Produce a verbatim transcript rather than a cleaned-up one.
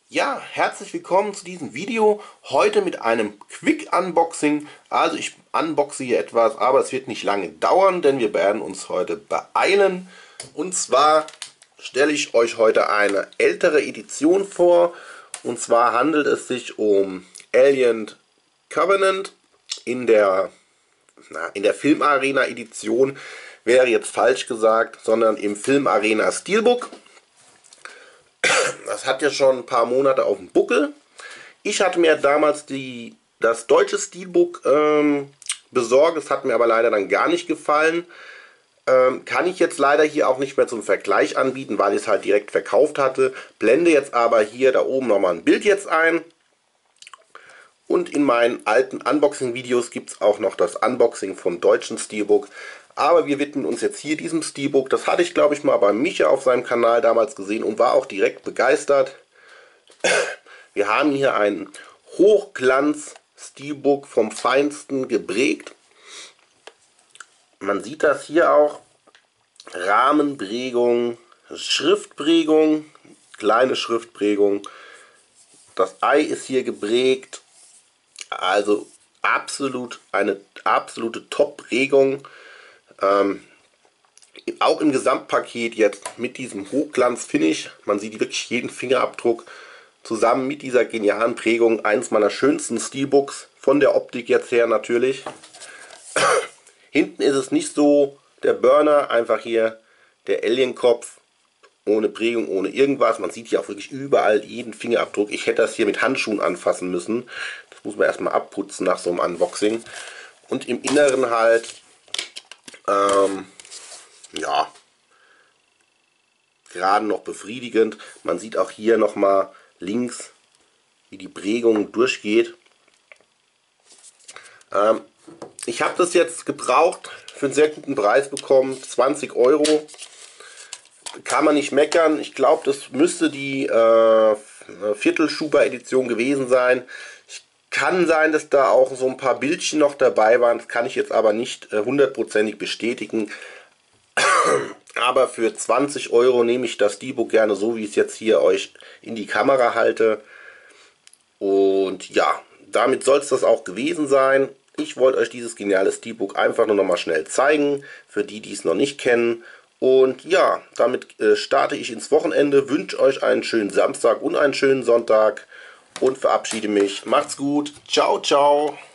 Ja, herzlich willkommen zu diesem Video. Heute mit einem Quick Unboxing. Also ich unboxe hier etwas, aber es wird nicht lange dauern, denn wir werden uns heute beeilen. Und zwar stelle ich euch heute eine ältere Edition vor. Und zwar handelt es sich um Alien Covenant in der, na, in der Filmarena Edition. Wäre jetzt falsch gesagt, sondern im Filmarena Steelbook. Das hat ja schon ein paar Monate auf dem Buckel. Ich hatte mir damals die, das deutsche Steelbook ähm, besorgt. Das hat mir aber leider dann gar nicht gefallen. Ähm, kann ich jetzt leider hier auch nicht mehr zum Vergleich anbieten, weil ich es halt direkt verkauft hatte. Blende jetzt aber hier da oben nochmal ein Bild jetzt ein. Und in meinen alten Unboxing-Videos gibt es auch noch das Unboxing vom deutschen Steelbook. Aber wir widmen uns jetzt hier diesem Steelbook. Das hatte ich, glaube ich, mal bei Micha auf seinem Kanal damals gesehen und war auch direkt begeistert. Wir haben hier ein Hochglanz-Steelbook vom Feinsten geprägt. Man sieht das hier auch. Rahmenprägung, Schriftprägung, kleine Schriftprägung. Das Ei ist hier geprägt. Also absolut eine absolute Top-Prägung. Ähm, auch im Gesamtpaket jetzt mit diesem Hochglanz-Finish, man sieht wirklich jeden Fingerabdruck, zusammen mit dieser genialen Prägung, eines meiner schönsten Steelbooks, von der Optik jetzt her natürlich. Hinten ist es nicht so der Burner, einfach hier der Alien-Kopf, ohne Prägung, ohne irgendwas. Man sieht hier auch wirklich überall jeden Fingerabdruck. Ich hätte das hier mit Handschuhen anfassen müssen. Das muss man erstmal abputzen nach so einem Unboxing. Und im Inneren halt Ähm, ja, gerade noch befriedigend. Man sieht auch hier nochmal links, wie die Prägung durchgeht. Ähm, ich habe das jetzt gebraucht, für einen sehr guten Preis bekommen, zwanzig Euro. Kann man nicht meckern. Ich glaube, das müsste die äh, Viertel-Schuber-Edition gewesen sein. Kann sein, dass da auch so ein paar Bildchen noch dabei waren. Das kann ich jetzt aber nicht hundertprozentig äh, bestätigen. Aber für zwanzig Euro nehme ich das Steelbook gerne so, wie ich es jetzt hier euch in die Kamera halte. Und ja, damit soll es das auch gewesen sein. Ich wollte euch dieses geniale Steelbook einfach nur noch mal schnell zeigen, für die, die es noch nicht kennen. Und ja, damit äh, starte ich ins Wochenende, wünsche euch einen schönen Samstag und einen schönen Sonntag. Und verabschiede mich. Macht's gut. Ciao, ciao.